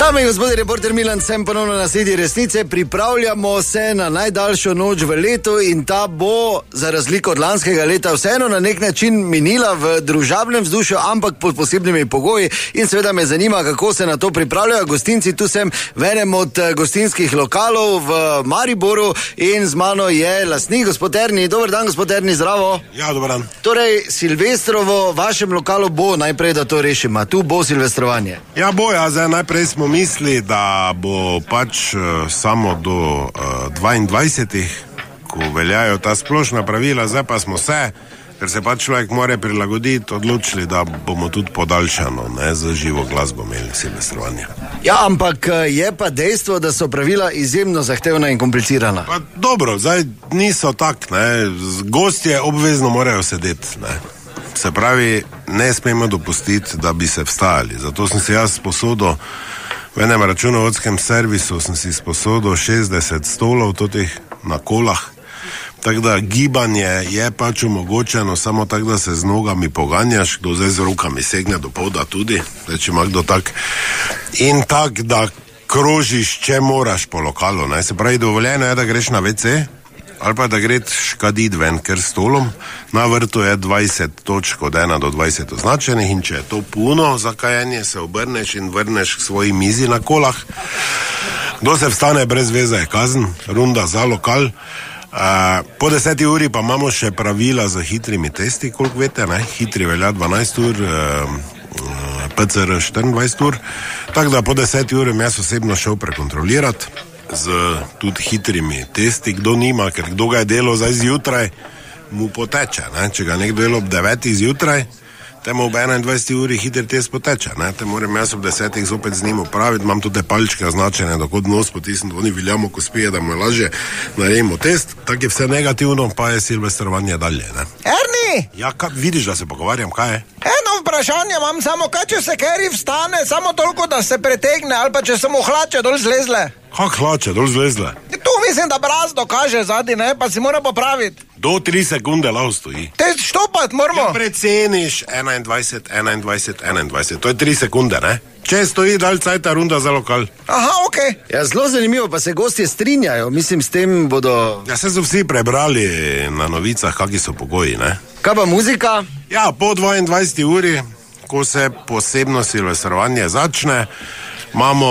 Dame in gospodje, reporter Milan, sem ponovno na sledi resnice. Pripravljamo se na najdaljšo noč v letu in ta bo, za razliko od lanskega leta, vseeno na nek način minila v družabnem vzdušju, ampak pod posebnimi pogoji. In seveda me zanima, kako se na to pripravljajo gostinci. Tu sem v enem od gostinskih lokalov v Mariboru in z mano je lastnik, gospod Erni. Dober dan, gospod Erni, zdravo. Ja, dober dan. Torej, Silvestrovo v vašem lokalu bo, najprej da to rešimo. Tu bo silvestrovanje. Ja, bo, ja, zdaj najprej smo mislili, da bo pač samo do 22, ko veljajo ta splošna pravila, zdaj pa smo se, ker se pač človek mora prilagoditi, odločili, da bomo tudi podaljšano, ne, z živo glasbo imeli silvestrovanje. Ja, ampak je pa dejstvo, da so pravila izjemno zahtevna in komplicirana. Pa dobro, zdaj niso tak, ne, gostje obvezno morajo sedeti, ne. Se pravi, ne smemo dopustiti, da bi se vstajali. Zato sem si jaz sposodil, v enem računovodskem servisu sem si sposodil 60 stolov totih na kolah, tako da gibanje je pač omogočeno, samo tako, da se z nogami poganjaš, kdo zdaj z rokami segne do poda tudi, da če ima kdo tak. In tako, da krožiš, če moraš po lokalu, ne. Se pravi, dovoljeno je, da greš na WC, ali pa da gre škadit ven, ker stolom na vrtu je 20 točk od 1 do 20 označenih in če je to puno za kajenje, se obrneš in vrneš k svoji mizi na kolah. Kdo se vstane brez veze, je kazen, runda za lokal. Po 10 uri pa imamo še pravila za hitrimi testi, koliko vete, ne? Hitri velja 12 ur, PCR 24 ur, tako da po 10 uri jaz osebno šel prekontrolirati z tudi hitrimi testi, kdo nima, ker kdo ga je delal zdaj zjutraj, mu poteče, ne? Če ga nekdo delal ob 9 zjutraj, temu ob 21 uri hitri test poteče, ne? Te moram jaz ob 10 zopet z njim upraviti, imam tudi palčke označene, da kot nos potisnem, oni veljamo, ko spije, da mu je lažje naredimo test, tako je vse negativno, pa je silvestrovanje dalje, ne? Erni! Ja, vidiš, da se pogovarjam, kaj je? Eno vprašanje imam samo, kaj če se Keri vstane, samo toliko, da se pretegne, ali pa če se mu hlače dol zlezle? Kak hlače dol zlezle? Tu mislim, da brazdo kaže zadnji, ne, pa si mora popraviti. Do 3 sekunde lahko stoji. Te štopat moramo. Ja, preceniš 21, to je 3 sekunde, ne? Če stoji dalj cajta runda za lokal. Aha, okej. Ja, zelo zanimivo, pa se gostje strinjajo, mislim, s tem bodo... Ja, se so vsi prebrali na novicah, kakvi so pogoji, ne? Kaj pa muzika? Ja, po 22 uri, ko se posebno silvestrovanje začne, imamo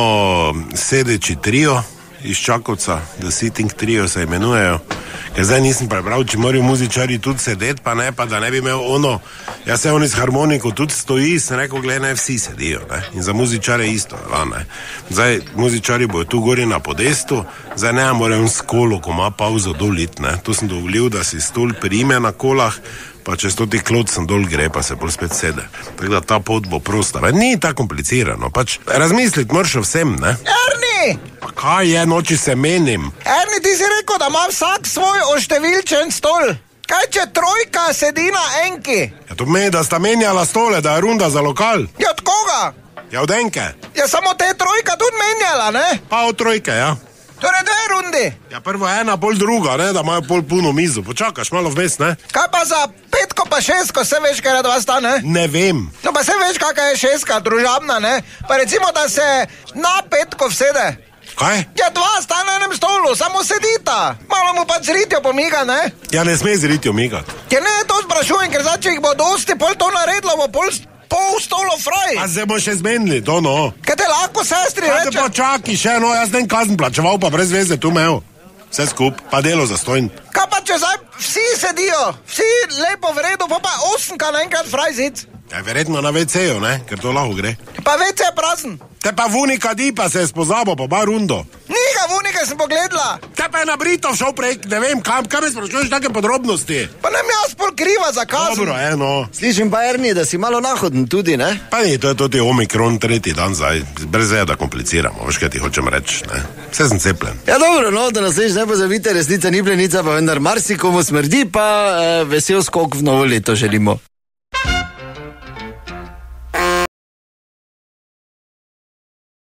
sedeči trio iz Čakovca, The Sitting Trio se imenujejo, ker zdaj nisem prebral, če morajo muzičari tudi sedeti, pa ne, pa da ne bi imel ono, jaz se oni s harmoniko tudi stoji, sem rekel, gledaj, vsi sedijo, ne, in za muzičare isto, ne. Zdaj, muzičari bojo tu gori na podestu, zdaj ne morajo s kolo, ko ima pauzo dolit, ne, to sem dovolil, da si stol prime na kolah, pa če stoti klot sem dol gre, pa se bolj spet sede. Tako da ta pot bo prosta. Ni tako komplicirano, pač razmisliti moraš o vsem, ne? Erni! Pa kaj je, noči se menim? Erni, ti si rekel, da ima vsak svoj oštevilčen stol. Kaj če trojka sedi na enki? Ja, to pomeni, da sta menjala stole, da je runda za lokal. Ja, od koga? Ja, od enke. Ja, samo te trojka tudi menjala, ne? Pa od trojke, ja. Torej 2 rundi. Ja, prvo ena, pol druga, ne, da imajo pol puno mizo. Počakaš malo vmes, ne? Kaj pa za 5 pa 6, se veš, kaj dva sta, ne? Ne vem. No, pa se veš, kakaj je 6, družabna, ne? Pa recimo, da se na 5 vsede. Kaj? Ja, 2 sta na enem stolu, samo sedita. Malo mu pa z ritjo pomiga, ne? Ja, ne sme z ritjo migati. Ja, ne, to sprašujem, ker zdaj, če jih bo dosti, pol to naredilo, bo pol stolo fraj. A se bo še zmenili, to no. Kaj te lahko sestri Kaj reče? te pa čaki še, no, jaz nem kazen plačeval, pa brez veze tu imel. Vse skup, pa delo zastojn. Kaj pa če zdaj vsi sedijo, vsi lepo v redu, pa 8 naenkrat fraj zic? Ja, verjetno na WC-ju, ne, ker to lahko gre. Pa WC je prazen. Te pa vunika di, pa se je spozabo, pa ba rundo. Ni ga vunika, sem pogledala. Te pa je na Britov šel prek, ne vem kam, kaj me sprašuješ take podrobnosti? Pa nem jaz pol kriva za kazen. Dobro, no. Slišim pa, Erni, da si malo nahoden tudi, ne? Pa ni, to je tudi Omikron 3. dan zdaj, brez veja, da kompliciramo, veš, kaj ti hočem reči, ne. Vse sem cepljen. Ja, dobro, no, da naslednjič ne pozabite, resnica ni plenica, pa vendar marsikomu smrdi, pa vesel skok v novo leto želimo.